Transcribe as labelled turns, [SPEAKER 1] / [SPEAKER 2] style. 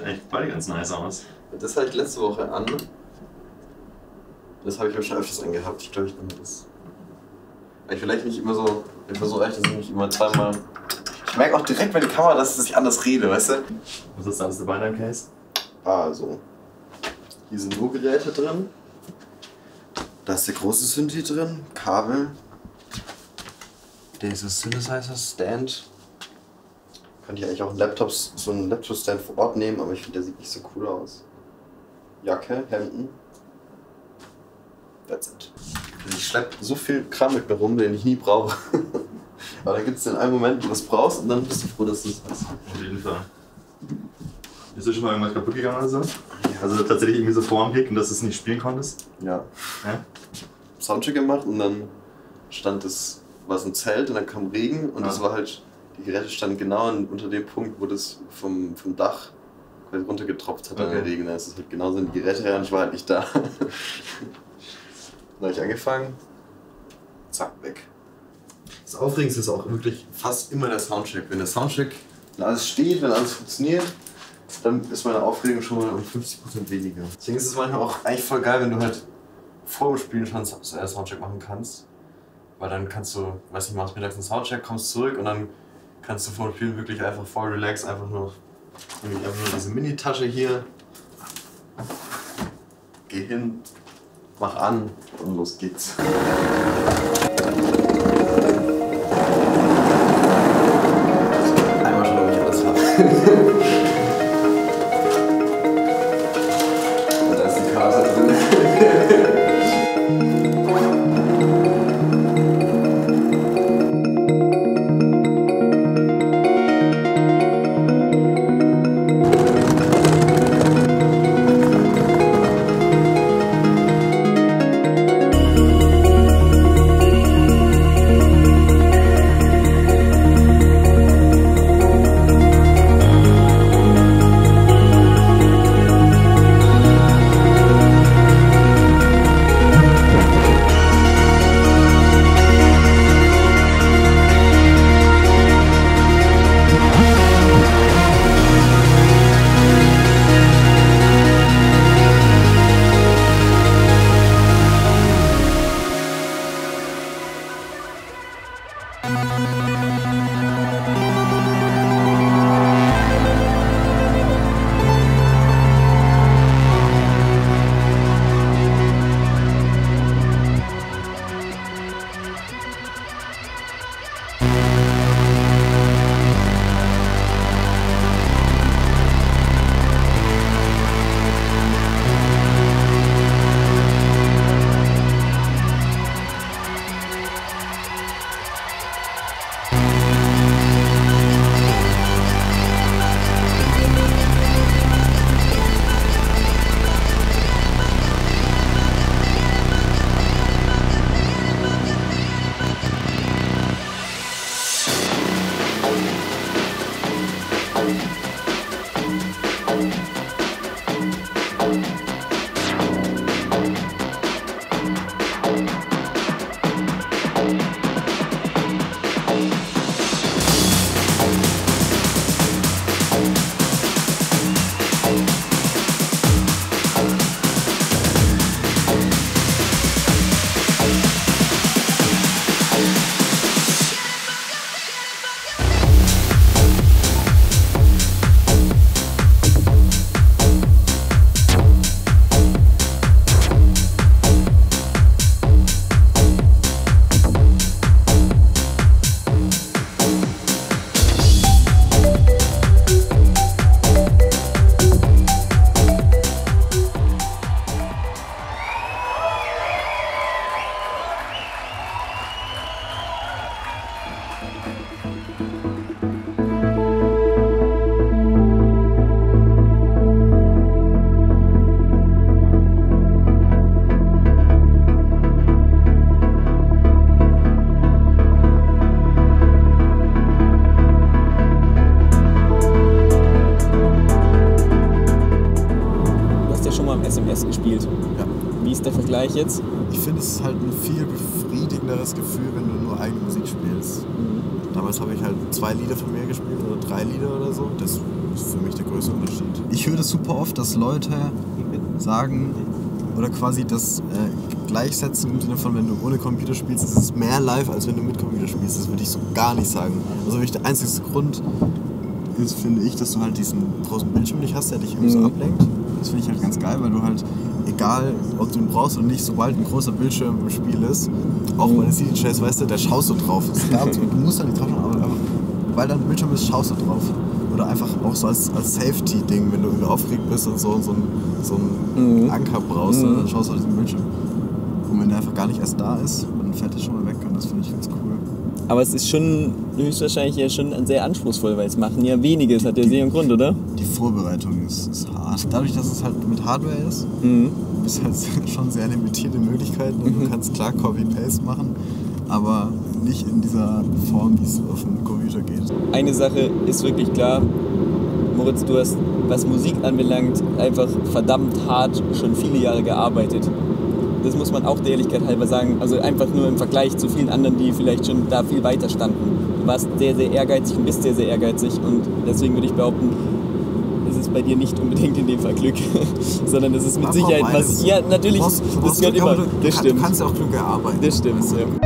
[SPEAKER 1] echt beide ganz nice aus.
[SPEAKER 2] Das hatte ich letzte Woche an. Das habe ich mir schon öfters angehabt. Ich glaube, ich nehme das. Weil ich vielleicht nicht immer so. Ich versuche echt, dass ich nicht immer zweimal. Ich merke auch direkt bei der Kamera, dass ich anders rede, weißt du?
[SPEAKER 1] Was ist da alles dabei in deinem Case?
[SPEAKER 2] Also. Hier sind nur Geräte drin. Da ist der große Synthi drin. Kabel. Dieses Synthesizer-Stand. Könnte ich eigentlich auch so einen Laptop-Stand vor Ort nehmen, aber ich finde, der sieht nicht so cool aus. Jacke, Hemden. That's it. Ich schleppe so viel Kram mit mir rum, den ich nie brauche. Aber da gibt es den einen Moment, wo du das brauchst und dann bist du froh, dass du es hast.
[SPEAKER 1] Auf jeden Fall. Ist dir schon mal irgendwas kaputt gegangen oder so? Ja. Also tatsächlich irgendwie so vor dem Pick und dass du es nicht spielen konntest?
[SPEAKER 2] Ja.
[SPEAKER 1] Ja?
[SPEAKER 2] Soundcheck gemacht und dann stand es, war so ein Zelt und dann kam Regen und das war halt, die Geräte standen genau unter dem Punkt, wo das vom Dach quasi runtergetropft hat, der Regen. Da ist es halt genauso in die Geräte her und ich war halt nicht da. Dann habe ich angefangen, zack, weg. Das Aufregendste ist auch wirklich fast immer der Soundcheck. Wenn der Soundcheck, wenn alles steht, wenn alles funktioniert, dann ist meine Aufregung schon mal um 50% weniger. Deswegen ist es manchmal auch eigentlich voll geil, wenn du halt vor dem Spielen schon Soundcheck machen kannst. Weil dann kannst du, weiß nicht, machst mittags einen Soundcheck, kommst zurück und dann kannst du vor dem Spielen wirklich einfach voll relaxed, einfach nur diese Mini-Tasche hier. Geh hin, mach an und los geht's. Einmal schon, ob ich alles habe. Und da ist die Karte drin.
[SPEAKER 3] Vergleich jetzt?
[SPEAKER 4] Ich finde, es ist halt ein viel befriedigenderes Gefühl, wenn du nur eigene Musik spielst.
[SPEAKER 2] Damals habe ich halt 2 Lieder von mir gespielt oder 3 Lieder oder so. Das ist für mich der größte Unterschied. Ich höre das super oft, dass Leute sagen oder quasi das gleichsetzen im Sinne von, wenn du ohne Computer spielst, ist es mehr live, als wenn du mit Computer spielst. Das würde ich so gar nicht sagen. Also wirklich der einzige Grund ist, finde ich, dass du halt diesen großen Bildschirm nicht hast, der dich irgendwie so ablenkt. Das finde ich halt ganz geil, weil du halt, egal ob du ihn brauchst oder nicht, sobald ein großer Bildschirm im Spiel ist, auch bei den CD-Chase, weißt du, der schaust du drauf. Du musst da nicht drauf schauen, aber einfach, weil da ein Bildschirm ist, schaust du drauf. Oder einfach auch so als Safety-Ding, wenn du irgendwie aufgeregt bist und so einen Anker brauchst, dann schaust du auf diesen Bildschirm. Und wenn der einfach gar nicht erst da ist, dann fällt der schon mal weg und das finde ich ganz cool.
[SPEAKER 3] Aber es ist schon höchstwahrscheinlich ja schon sehr anspruchsvoll, weil es machen ja wenige, es hat ja sehr einen Grund, oder?
[SPEAKER 2] Die Vorbereitung ist hart. Dadurch, dass es halt mit Hardware ist, bist halt schon sehr limitierte Möglichkeiten und du kannst klar Copy-Paste machen, aber nicht in dieser Form, wie es auf dem Computer geht.
[SPEAKER 3] Eine Sache ist wirklich klar, Moritz, du hast, was Musik anbelangt, einfach verdammt hart schon viele Jahre gearbeitet. Das muss man auch der Ehrlichkeit halber sagen, also einfach nur im Vergleich zu vielen anderen, die vielleicht schon da viel weiter standen. Du warst sehr, sehr ehrgeizig und bist sehr, sehr ehrgeizig und deswegen würde ich behaupten, es ist bei dir nicht unbedingt in dem Fall Glück, sondern es ist mit Sicherheit was... Ja, natürlich, das gehört immer...
[SPEAKER 2] Du kannst ja auch Glück erarbeiten.
[SPEAKER 3] Das stimmt, ja.